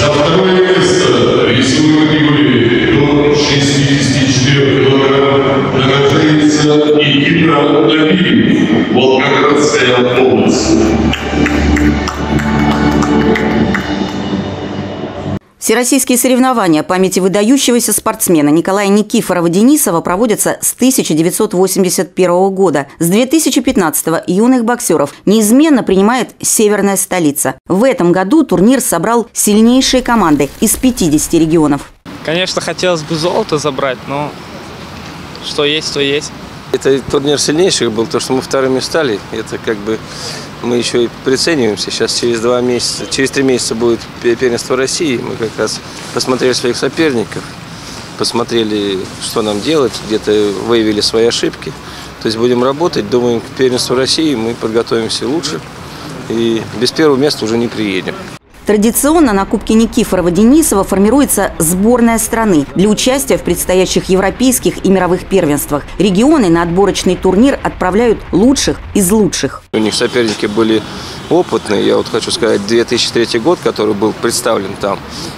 За второе место весовой категории до 64 килограмм награждается Никита Набиев, Волгоградская область. Всероссийские соревнования памяти выдающегося спортсмена Николая Никифорова-Денисова проводятся с 1981 года. С 2015 юных боксеров неизменно принимает северная столица. В этом году турнир собрал сильнейшие команды из 50 регионов. Конечно, хотелось бы золото забрать, но что есть, то есть. Это турнир сильнейших был, то, что мы вторыми стали. Это как бы мы еще и прицениваемся. Сейчас через 3 месяца будет первенство России. Мы как раз посмотрели своих соперников, посмотрели, что нам делать, где-то выявили свои ошибки. То есть будем работать, думаем, к первенству России мы подготовимся лучше и без первого места уже не приедем. Традиционно на Кубке Никифорова-Денисова формируется сборная страны для участия в предстоящих европейских и мировых первенствах. Регионы на отборочный турнир отправляют лучших из лучших. У них соперники были опытные. Я вот хочу сказать, 2003 год, который был представлен там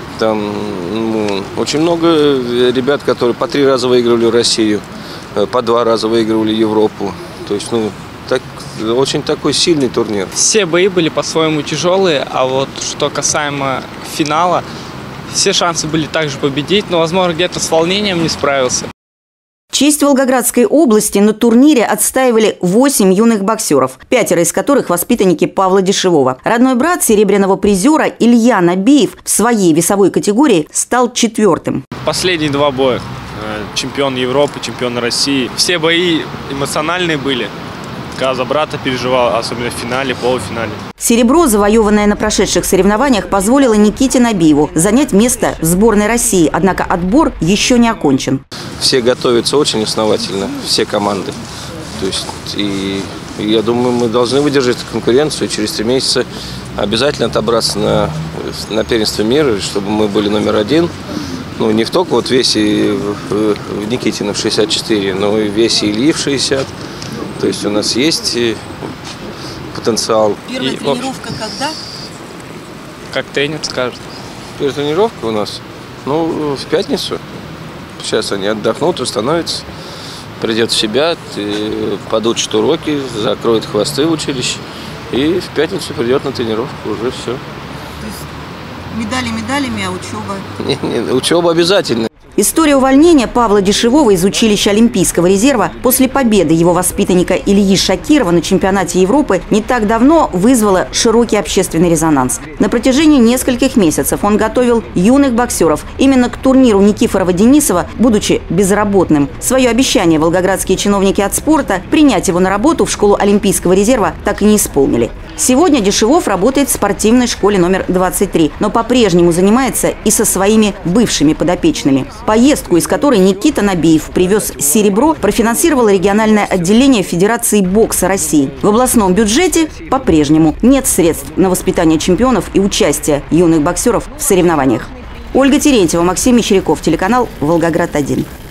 очень много ребят, которые по 3 раза выигрывали Россию, по 2 раза выигрывали Европу. То есть, очень такой сильный турнир. Все бои были по-своему тяжелые, а вот что касаемо финала, все шансы были также победить, но, возможно, где-то с волнением не справился. Честь Волгоградской области на турнире отстаивали 8 юных боксеров, 5 из которых воспитанники Павла Дешевого. Родной брат серебряного призера Илья Набиев в своей весовой категории стал 4-м. Последние 2 боя. Чемпион Европы, чемпион России. Все бои эмоциональные были. Когда за брата переживал, особенно в финале, полуфинале. Серебро, завоеванное на прошедших соревнованиях, позволило Никите Набиеву занять место в сборной России. Однако отбор еще не окончен. Все готовятся очень основательно, все команды. То есть, и я думаю, мы должны выдержать конкуренцию. Через 3 месяца обязательно отобраться на первенство мира, чтобы мы были номер 1. Ну, не только вот в весе в Никитина в 64, но и в весе Ильи в 60. То есть у нас есть потенциал. Первая тренировка когда? Как тренер скажет. Первая тренировка у нас, в пятницу. Сейчас они отдохнут, установятся, придет в себя, подучат уроки, закроют хвосты в училище. И в пятницу придет на тренировку, уже все. То есть медали медалями, а учеба? Учеба обязательно. История увольнения Павла Дешевого из училища Олимпийского резерва после победы его воспитанника Ильи Шакирова на чемпионате Европы не так давно вызвала широкий общественный резонанс. На протяжении нескольких месяцев он готовил юных боксеров именно к турниру Никифорова-Денисова, будучи безработным. Свое обещание волгоградские чиновники от спорта принять его на работу в школу Олимпийского резерва так и не исполнили. Сегодня Дешевов работает в спортивной школе номер 23, но по-прежнему занимается и со своими бывшими подопечными. Поездку, из которой Никита Набиев привез серебро, профинансировало региональное отделение Федерации бокса России. В областном бюджете по-прежнему нет средств на воспитание чемпионов и участие юных боксеров в соревнованиях. Ольга Терентьева, Максим Мещеряков, телеканал «Волгоград-1».